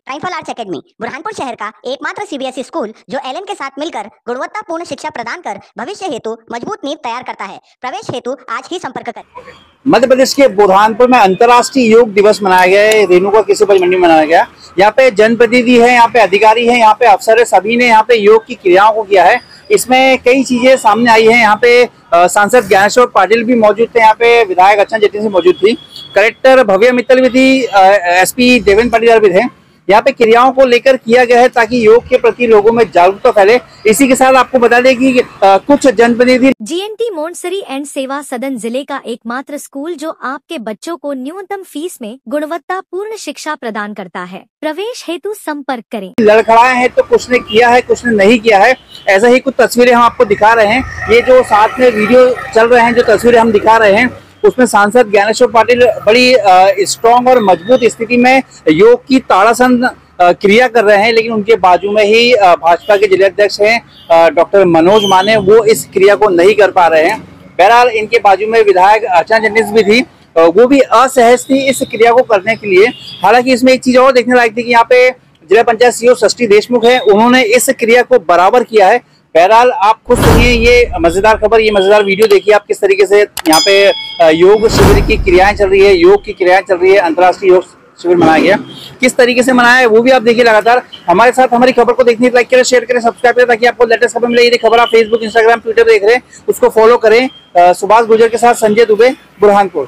Rifle arts academy Burhanpur शहर का एकमात्र सीबीएसई स्कूल जो एलएन के साथ मिलकर गुणवत्तापूर्ण शिक्षा प्रदान कर भविष्य हेतु मजबूत नींव तैयार करता है। प्रवेश हेतु आज ही संपर्क करें। मध्य प्रदेश के बुरहानपुर में अंतर्राष्ट्रीय योग दिवस मनाया गया है। रेणुका कृषि उपज मंडी में मनाया गया। यहाँ पे जनप्रतिनिधि है, यहाँ पे अधिकारी हैं, यहाँ पे अफसर है, सभी ने यहाँ पे योग की क्रियाओं को किया है। इसमें कई चीजें सामने आई हैं। यहाँ पे सांसद ज्ञानेश्वर पाटिल भी मौजूद थे, यहाँ पे विधायक अर्चना जेटली से मौजूद थी, कलेक्टर भव्या मित्तल भी थी, एसपी देवेंद्र पाटीदार भी थे। यहाँ पे क्रियाओं को लेकर किया गया है ताकि योग के प्रति लोगों में जागरूकता फैले। इसी के साथ आपको बता दें कि कुछ जनप्रतिनिधि जीएनटी मोंटसरी एंड सेवा सदन जिले का एकमात्र स्कूल जो आपके बच्चों को न्यूनतम फीस में गुणवत्तापूर्ण शिक्षा प्रदान करता है। प्रवेश हेतु संपर्क करें। लड़खड़ाए हैं तो कुछ ने किया है, कुछ ने नहीं किया है। ऐसा ही कुछ तस्वीरें हम आपको दिखा रहे हैं। ये जो साथ में वीडियो चल रहे हैं, जो तस्वीरें हम दिखा रहे हैं, उसमें सांसद ज्ञानेश्वर पाटिल बड़ी स्ट्रॉन्ग और मजबूत स्थिति में योग की ताड़ासन क्रिया कर रहे हैं, लेकिन उनके बाजू में ही भाजपा के जिलाध्यक्ष हैं डॉक्टर मनोज माने, वो इस क्रिया को नहीं कर पा रहे हैं। बहरहाल इनके बाजू में विधायक अर्चना जेटली भी थी, वो भी असहज थी इस क्रिया को करने के लिए। हालांकि इसमें एक चीज और देखने लायक थी कि यहाँ पे जिला पंचायत सीईओ षष्ठी देशमुख है, उन्होंने इस क्रिया को बराबर किया है। बहरहाल आप खुद सुनिए ये मजेदार खबर, ये मजेदार वीडियो देखिए आप किस तरीके से यहाँ पे योग शिविर की क्रियाएं चल रही है, योग की क्रियाएं चल रही है। अंतर्राष्ट्रीय योग शिविर मनाया गया, किस तरीके से मनाया है वो भी आप देखिए। लगातार हमारे साथ हमारी खबर को देखने लाइक करें, शेयर करें, सब्सक्राइब करें ताकि आपको लेटेस्ट खबर मिले। ये खबर आप फेसबुक, इंस्टाग्राम, ट्विटर देख रहे हैं, उसको फॉलो करें। सुभाष गुर्जर के साथ संजय दुबे, बुरहानपुर।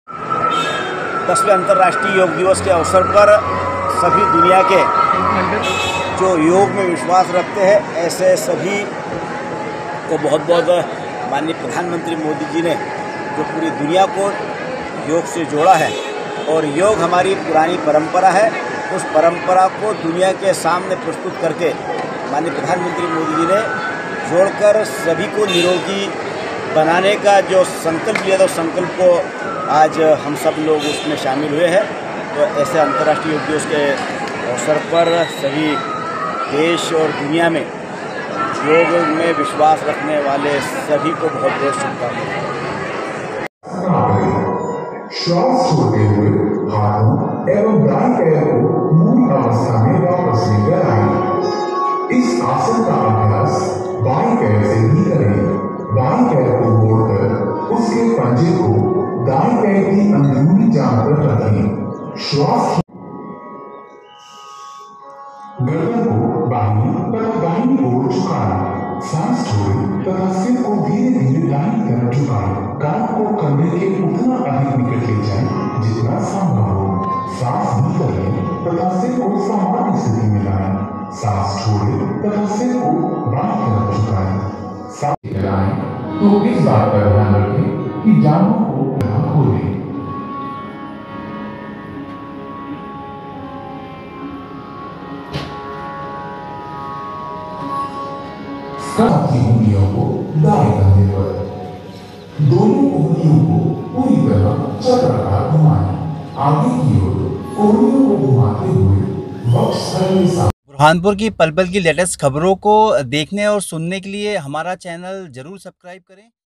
10वें अंतर्राष्ट्रीय योग दिवस के अवसर पर सभी दुनिया के जो योग में विश्वास रखते हैं, ऐसे सभी को बहुत बहुत माननीय प्रधानमंत्री मोदी जी ने जो पूरी दुनिया को योग से जोड़ा है, और योग हमारी पुरानी परंपरा है, उस परंपरा को दुनिया के सामने प्रस्तुत करके माननीय प्रधानमंत्री मोदी जी ने जोड़कर सभी को निरोगी बनाने का जो संकल्प लिया था, उस संकल्प को आज हम सब लोग उसमें शामिल हुए हैं। तो ऐसे अंतर्राष्ट्रीय योग दिवस के अवसर पर सभी देश और दुनिया में योग में विश्वास रखने वाले सभी को बहुत बहुत शुभकामनाएं। श्वास छोड़ते हुए हाथों एवं दाएं पैर को मूल अवस्था में वापस लेकर आए। इस आसन का अभ्यास बाएं पैर से ही करें। बाएं पैर को मोड़कर उसके पंजे को दाएं पैर की अंदरूनी जांघ पर रखें। श्वास गर्दन को बाईं तथा दाहिनी ओर झुकाएं। सांस छोड़ें तथा सिर को धीरे धीरे दाहिनी तरफ झुकाएं। कान को कंधे के उतना अधिक निकट ले जाएं जितना संभव हो। सांस भीतर लें तथा सिर को सामान्य स्थिति में लाएं। सांस छोड़ें तथा सिर को बाईं तरफ झुकाएं। सांस लगाएं तो इस बात पर ध्यान रखें कि जांघों को न खोलें। अपनी उंगलियों को दाएं कंधे पर, दोनों उंगलियों को पूरी तरह चक्राकार घुमाएं। आगे की ओर उंगलियों को घुमाते हुए वक्ष के साथ। बुरहानपुर की पल पल की लेटेस्ट खबरों को देखने और सुनने के लिए हमारा चैनल जरूर सब्सक्राइब करें।